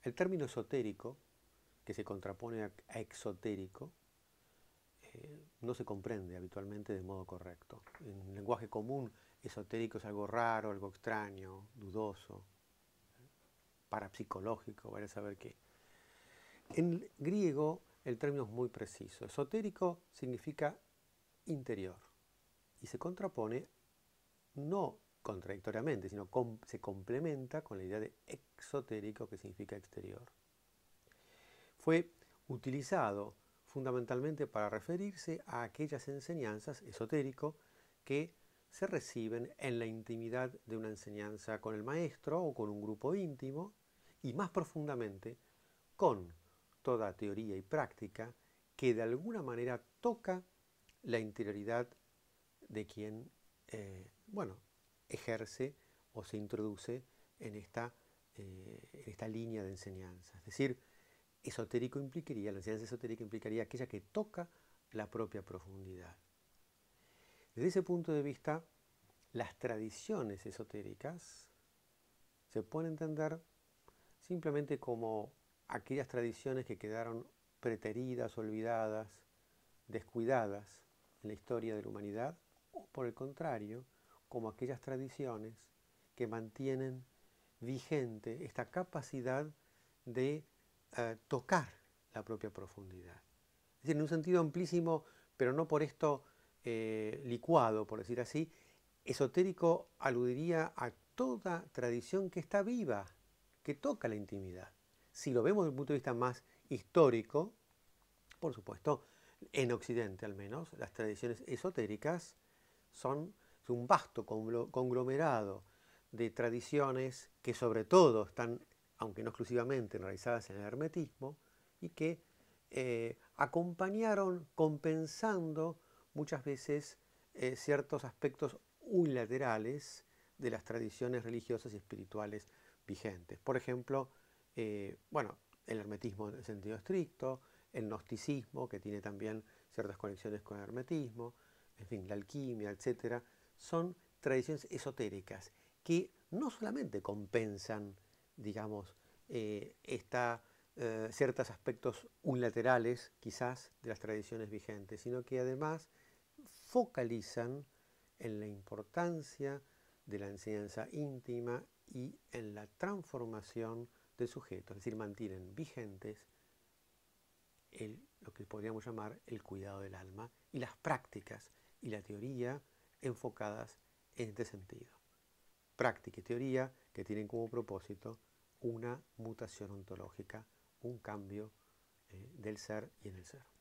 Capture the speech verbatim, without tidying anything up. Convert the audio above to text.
El término esotérico, que se contrapone a, a exotérico, eh, no se comprende habitualmente de modo correcto. En lenguaje común, esotérico es algo raro, algo extraño, dudoso, parapsicológico, vaya a saber qué. En griego el término es muy preciso. Esotérico significa interior y se contrapone no contradictoriamente, sino com se complementa con la idea de exotérico, que significa exterior. Fue utilizado fundamentalmente para referirse a aquellas enseñanzas esotérico que se reciben en la intimidad de una enseñanza con el maestro o con un grupo íntimo, y más profundamente con toda teoría y práctica que de alguna manera toca la interioridad de quien, eh, bueno, ejerce o se introduce en esta, eh, en esta línea de enseñanza. Es decir, esotérico implicaría, la enseñanza esotérica implicaría aquella que toca la propia profundidad. Desde ese punto de vista, las tradiciones esotéricas se pueden entender simplemente como aquellas tradiciones que quedaron preteridas, olvidadas, descuidadas en la historia de la humanidad, o por el contrario, como aquellas tradiciones que mantienen vigente esta capacidad de eh, tocar la propia profundidad. Es decir, en un sentido amplísimo, pero no por esto eh, licuado, por decir así, esotérico aludiría a toda tradición que está viva, que toca la intimidad. Si lo vemos desde un punto de vista más histórico, por supuesto, en Occidente al menos, las tradiciones esotéricas son un vasto conglomerado de tradiciones que sobre todo están, aunque no exclusivamente, enraizadas en el hermetismo y que eh, acompañaron compensando muchas veces eh, ciertos aspectos unilaterales de las tradiciones religiosas y espirituales vigentes. Por ejemplo, eh, bueno, el hermetismo en el sentido estricto, el gnosticismo, que tiene también ciertas conexiones con el hermetismo, en fin, la alquimia, etcétera, son tradiciones esotéricas que no solamente compensan, digamos, eh, esta, eh, ciertos aspectos unilaterales, quizás, de las tradiciones vigentes, sino que además focalizan en la importancia de la enseñanza íntima y en la transformación del sujeto, es decir, mantienen vigentes el, lo que podríamos llamar el cuidado del alma y las prácticas y la teoría enfocadas en este sentido. Práctica y teoría que tienen como propósito una mutación ontológica, un cambio eh, del ser y en el ser.